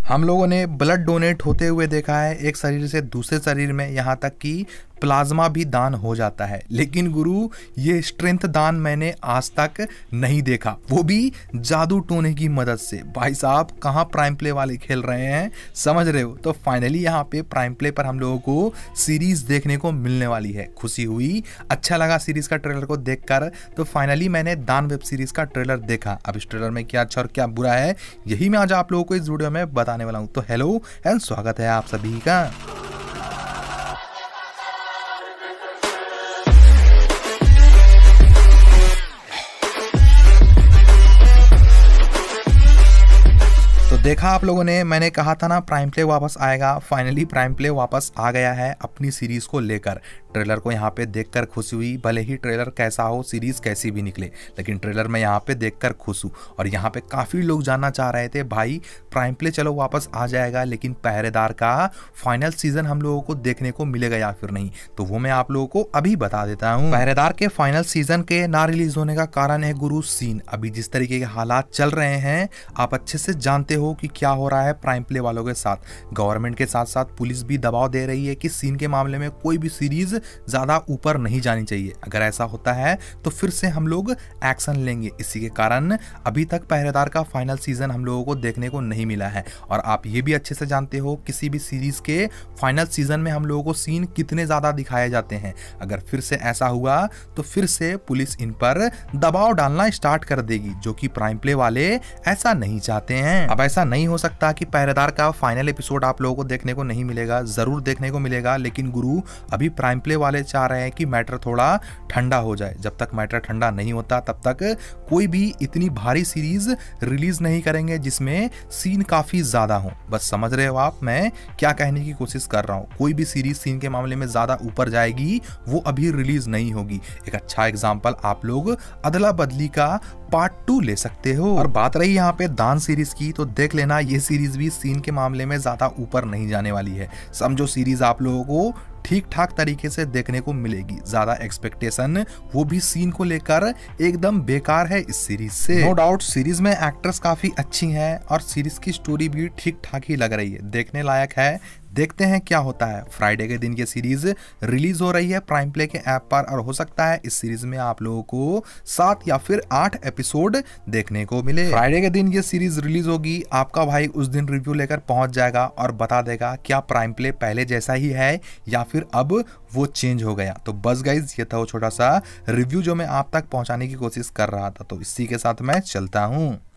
हम लोगों ने ब्लड डोनेट होते हुए देखा है एक शरीर से दूसरे शरीर में, यहाँ तक कि प्लाज्मा भी दान हो जाता है। लेकिन गुरु, ये स्ट्रेंथ दान मैंने आज तक नहीं देखा, वो भी जादू टोने की मदद से। भाई साहब, कहाँ प्राइम प्ले वाले खेल रहे हैं, समझ रहे हो? तो फाइनली यहाँ पे प्राइम प्ले पर हम लोगों को सीरीज देखने को मिलने वाली है। खुशी हुई, अच्छा लगा सीरीज का ट्रेलर को देखकर। तो फाइनली मैंने दान वेब सीरीज का ट्रेलर देखा। अब इस ट्रेलर में क्या अच्छा और क्या बुरा है, यही मैं आज आप लोगों को इस वीडियो में बताने वाला हूँ। तो हेलो एंड स्वागत है आप सभी का। तो देखा आप लोगों ने, मैंने कहा था ना प्राइम प्ले वापस आएगा। फाइनली प्राइम प्ले वापस आ गया है अपनी सीरीज को लेकर। ट्रेलर को यहाँ पे देखकर खुशी हुई, भले ही ट्रेलर कैसा हो, सीरीज कैसी भी निकले, लेकिन ट्रेलर में यहाँ पे देखकर खुश हूँ। और यहाँ पे काफ़ी लोग जानना चाह रहे थे, भाई प्राइम प्ले चलो वापस आ जाएगा, लेकिन पहरेदार का फाइनल सीजन हम लोगों को देखने को मिलेगा या फिर नहीं। तो वो मैं आप लोगों को अभी बता देता हूँ। पहरेदार के फाइनल सीजन के ना रिलीज होने का कारण है गुरु सीन। अभी जिस तरीके के हालात चल रहे हैं, आप अच्छे से जानते हो कि क्या हो रहा है प्राइम प्ले वालों के साथ। गवर्नमेंट के साथ साथ पुलिस भी दबाव दे रही है कि सीन के मामले में कोई भी सीरीज ज्यादा ऊपर नहीं जानी चाहिए। अगर ऐसा होता है तो फिर से हम लोग एक्शन लेंगे। इसी के कारण अभी तक पहरेदार का फाइनल सीजन हम लोगों को देखने को नहीं मिला है। और आप ये भी अच्छे से जानते हो किसी भी सीरीज के फाइनल सीजन में हम लोगों को सीन कितने ज्यादा दिखाए जाते हैं। अगर फिर से ऐसा हुआ तो फिर से पुलिस इन पर दबाव डालना स्टार्ट कर देगी, जो कि प्राइम प्ले वाले ऐसा नहीं चाहते हैं। अब ऐसा नहीं हो सकता कि पहरेदार का फाइनल एपिसोड आप लोगों को देखने को नहीं मिलेगा, जरूर देखने को मिलेगा। लेकिन गुरु, अभी प्राइम प्ले वाले चाह रहे हैं कि मैटर थोड़ा ठंडा हो जाए। जब तक मैटर ठंडा नहीं होता तब तक कोई भी इतनी भारी सीरीज रिलीज नहीं करेंगे जिसमें सीन काफी ज्यादा हो। बस समझ रहे हो आप मैं क्या कहने की कोशिश कर रहा हूं। कोई भी सीरीज सीन के मामले में ज्यादा ऊपर जाएगी वो अभी रिलीज नहीं होगी। एक अच्छा एग्जांपल आप लोग अदला बदली का पार्ट 2 ले सकते हो। और बात रही यहाँ पे दान सीरीज की, तो देख लेना ये सीरीज भी सीन के मामले में ज्यादा ऊपर नहीं जाने वाली है। समझो सीरीज आप लोगों को ठीक ठाक तरीके से देखने को मिलेगी। ज्यादा एक्सपेक्टेशन वो भी सीन को लेकर एकदम बेकार है इस सीरीज से। नो डाउट सीरीज में एक्ट्रेस काफी अच्छी हैं और सीरीज की स्टोरी भी ठीक ठाक ही लग रही है, देखने लायक है। देखते हैं क्या होता है। फ्राइडे के दिन ये सीरीज रिलीज हो रही है प्राइम प्ले के ऐप पर, और हो सकता है इस सीरीज में आप लोगों को 7 या फिर 8 एपिसोड देखने को मिले। फ्राइडे के दिन ये सीरीज रिलीज होगी, आपका भाई उस दिन रिव्यू लेकर पहुंच जाएगा और बता देगा क्या प्राइम प्ले पहले जैसा ही है या फिर अब वो चेंज हो गया। तो बस गाइज, ये था वो छोटा सा रिव्यू जो मैं आप तक पहुंचाने की कोशिश कर रहा था। तो इसी के साथ मैं चलता हूँ।